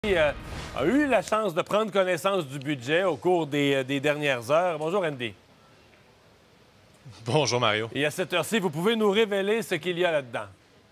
A eu la chance de prendre connaissance du budget au cours des dernières heures. Bonjour, Andy. Bonjour, Mario. Et à cette heure-ci, vous pouvez nous révéler ce qu'il y a là-dedans?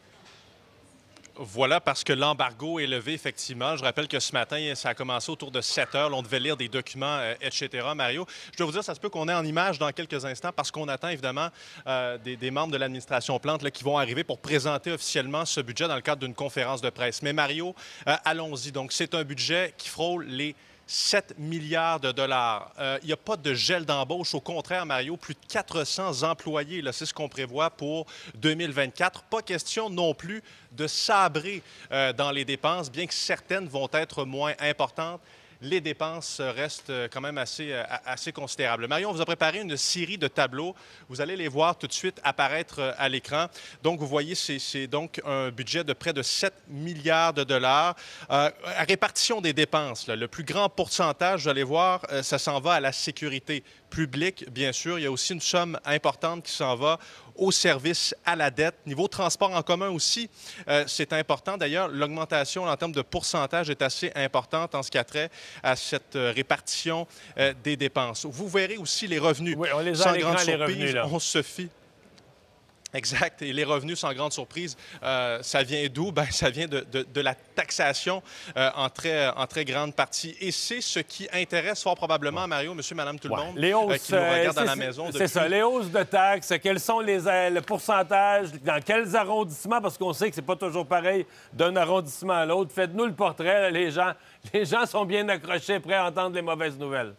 Voilà, parce que l'embargo est levé, effectivement. Je rappelle que ce matin, ça a commencé autour de 7 heures. Là, on devait lire des documents, etc. Mario, je dois vous dire, ça se peut qu'on ait en image dans quelques instants parce qu'on attend évidemment des membres de l'administration Plante là, qui vont arriver pour présenter officiellement ce budget dans le cadre d'une conférence de presse. Mais Mario, allons-y. Donc, c'est un budget qui frôle les 7 milliards de dollars. Il n'y a pas de gel d'embauche. Au contraire, Mario, plus de 400 employés. C'est ce qu'on prévoit pour 2024. Pas question non plus de sabrer dans les dépenses, bien que certaines vont être moins importantes. Les dépenses restent quand même assez considérables. Mario, on vous a préparé une série de tableaux. Vous allez les voir tout de suite apparaître à l'écran. Donc, vous voyez, c'est donc un budget de près de 7 milliards de dollars. À répartition des dépenses, là, le plus grand pourcentage, vous allez voir, ça s'en va à la sécurité publique, bien sûr. Il y a aussi une somme importante qui s'en va au service à la dette. Niveau transport en commun aussi, c'est important. D'ailleurs, l'augmentation en termes de pourcentage est assez importante en ce qui a trait à cette répartition des dépenses. Vous verrez aussi les revenus. Oui, on les a sans à l'écran, grande les surprise, revenus, là. on se fie. Exact. Et les revenus, sans grande surprise, ça vient d'où? Bien, ça vient de la taxation en très grande partie. Et c'est ce qui intéresse fort probablement Mario, monsieur, madame, tout le monde Les hausses, qui nous regarde à la maison. C'est ça, les hausses de taxes, quels sont le pourcentage, dans quels arrondissements, parce qu'on sait que c'est pas toujours pareil d'un arrondissement à l'autre. Faites-nous le portrait, là, les gens sont bien accrochés, prêts à entendre les mauvaises nouvelles.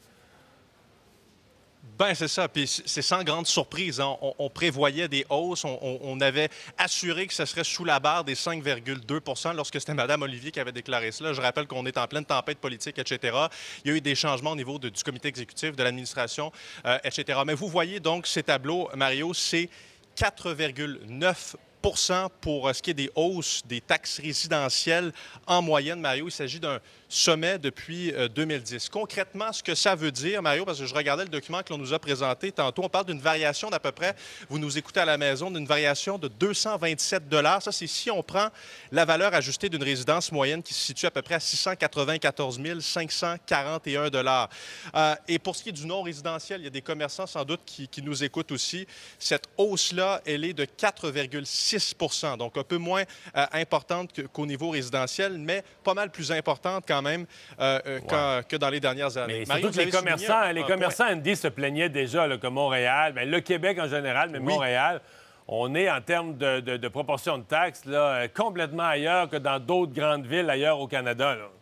Bien, c'est ça. Puis c'est sans grande surprise. Hein. On prévoyait des hausses. On avait assuré que ce serait sous la barre des 5,2 lorsque c'était Mme Olivier qui avait déclaré cela. Je rappelle qu'on est en pleine tempête politique, etc. Il y a eu des changements au niveau du comité exécutif, de l'administration, etc. Mais vous voyez donc ces tableaux, Mario, c'est 4,9 pour ce qui est des hausses des taxes résidentielles en moyenne, Mario. Il s'agit d'un sommet depuis 2010. Concrètement, ce que ça veut dire, Mario, parce que je regardais le document que l'on nous a présenté tantôt, on parle d'une variation d'à peu près, vous nous écoutez à la maison, d'une variation de 227 $. Ça, c'est si on prend la valeur ajustée d'une résidence moyenne qui se situe à peu près à 694 541 $. Et pour ce qui est du non-résidentiel, il y a des commerçants sans doute qui nous écoutent aussi. Cette hausse-là, elle est de 4,6 %, donc un peu moins importante qu'au niveau résidentiel, mais pas mal plus importante quand même que dans les dernières années. Mais Mario, surtout que les commerçants, Andy, se plaignaient déjà là, que Montréal, bien, le Québec en général, mais Montréal, on est en termes de proportion de taxes là, complètement ailleurs que dans d'autres grandes villes ailleurs au Canada. Là.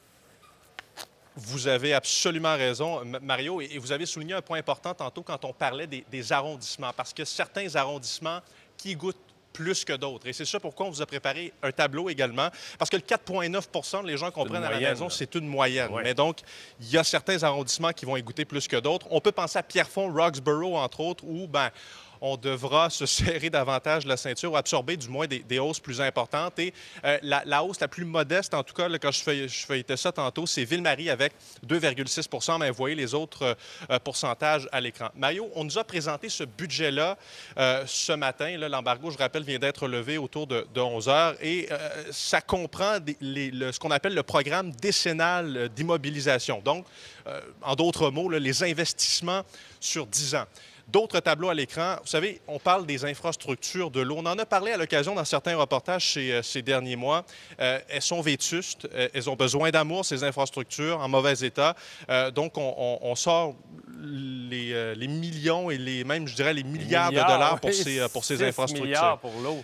Vous avez absolument raison, Mario, et vous avez souligné un point important tantôt quand on parlait des arrondissements, parce que certains arrondissements qui goûtent plus que d'autres. Et c'est ça pourquoi on vous a préparé un tableau également, parce que le 4,9 les gens comprennent à la maison, c'est une moyenne. Ouais. Mais donc, il y a certains arrondissements qui vont y goûter plus que d'autres. On peut penser à Pierrefonds, Roxborough, entre autres, où, bien, on devra se serrer davantage la ceinture ou absorber du moins des hausses plus importantes. Et la hausse la plus modeste, en tout cas, là, quand je feuilletais ça tantôt, c'est Ville-Marie avec 2,6 mais vous voyez les autres pourcentages à l'écran. Mario, on nous a présenté ce budget-là ce matin. L'embargo, je rappelle, vient d'être levé autour de 11 heures. Et ça comprend ce qu'on appelle le programme décennal d'immobilisation. Donc, en d'autres mots, là, les investissements sur 10 ans. D'autres tableaux à l'écran. Vous savez, on parle des infrastructures de l'eau. On en a parlé à l'occasion dans certains reportages ces derniers mois. Elles sont vétustes. Elles ont besoin d'amour, ces infrastructures, en mauvais état. Donc, on sort les millions et même, je dirais, les milliards de dollars pour ces infrastructures. Milliards pour l'eau.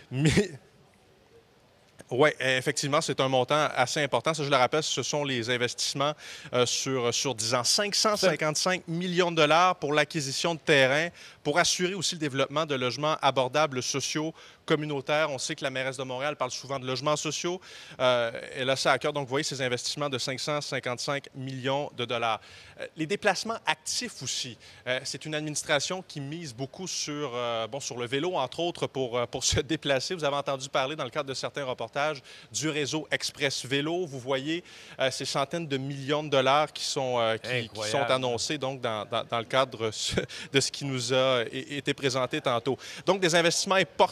Oui, effectivement, c'est un montant assez important. Ça, je le rappelle, ce sont les investissements sur 10 ans. 555 millions de dollars pour l'acquisition de terrains, pour assurer aussi le développement de logements abordables sociaux communautaires. On sait que la mairesse de Montréal parle souvent de logements sociaux. Elle a ça à cœur. Donc, vous voyez ces investissements de 555 millions de dollars. Les déplacements actifs aussi. C'est une administration qui mise beaucoup sur le vélo, entre autres, pour se déplacer. Vous avez entendu parler dans le cadre de certains reportages du réseau Express Vélo. Vous voyez ces centaines de millions de dollars qui sont annoncés donc, dans le cadre de ce qui nous a été présenté tantôt. Donc, des investissements importants aussi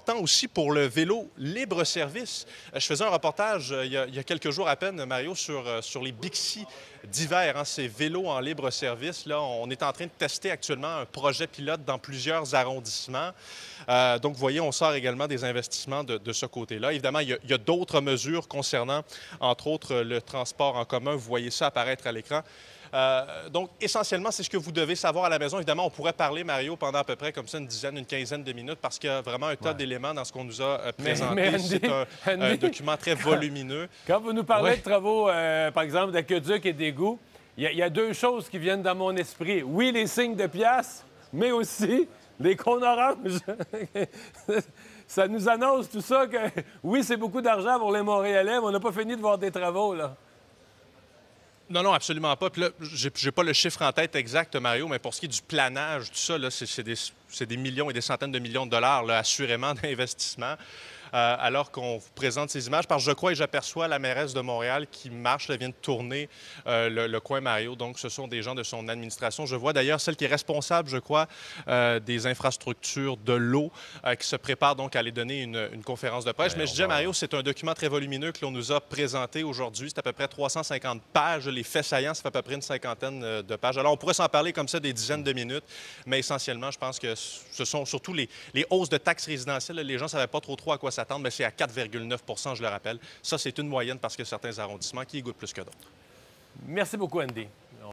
aussi pour le vélo libre-service. Je faisais un reportage il y a quelques jours à peine, Mario, sur les Bixi d'hiver, hein, ces vélos en libre-service. Là, on est en train de tester actuellement un projet pilote dans plusieurs arrondissements. Donc, vous voyez, on sort également des investissements de ce côté-là. Évidemment, il y a d'autres mesures concernant, entre autres, le transport en commun. Vous voyez ça apparaître à l'écran. Donc, essentiellement, c'est ce que vous devez savoir à la maison. Évidemment, on pourrait parler, Mario, pendant à peu près comme ça une quinzaine de minutes parce qu'il y a vraiment un tas d'éléments dans ce qu'on nous a présenté. Mais Andy, c'est un document très volumineux. Quand vous nous parlez de travaux, par exemple, d'aqueduc et d'égouts, il y a deux choses qui viennent dans mon esprit. Oui, les signes de pièces, mais aussi les cônes oranges. Ça nous annonce tout ça que, oui, c'est beaucoup d'argent pour les Montréalais, mais on n'a pas fini de voir des travaux, là. Non, non, absolument pas. Puis là, j'ai pas le chiffre en tête exact, Mario, mais pour ce qui est du planage, tout ça, là, c'est des millions et des centaines de millions de dollars, là, assurément, d'investissement. Alors qu'on vous présente ces images, parce que je crois et j'aperçois la mairesse de Montréal qui marche, elle vient de tourner le coin Mario. Donc, ce sont des gens de son administration. Je vois d'ailleurs celle qui est responsable, je crois, des infrastructures de l'eau, qui se prépare donc à aller donner une conférence de presse. Mais je disais, Mario, c'est un document très volumineux que l'on nous a présenté aujourd'hui. C'est à peu près 350 pages. Les faits saillants, ça fait à peu près une cinquantaine de pages. Alors, on pourrait s'en parler comme ça des dizaines de minutes, mais essentiellement, je pense que ce sont surtout les hausses de taxes résidentielles. Les gens ne savaient pas trop à quoi s'attendre, mais c'est à 4,9 % je le rappelle. Ça, c'est une moyenne parce que certains arrondissements qui y goûtent plus que d'autres. Merci beaucoup, Andy.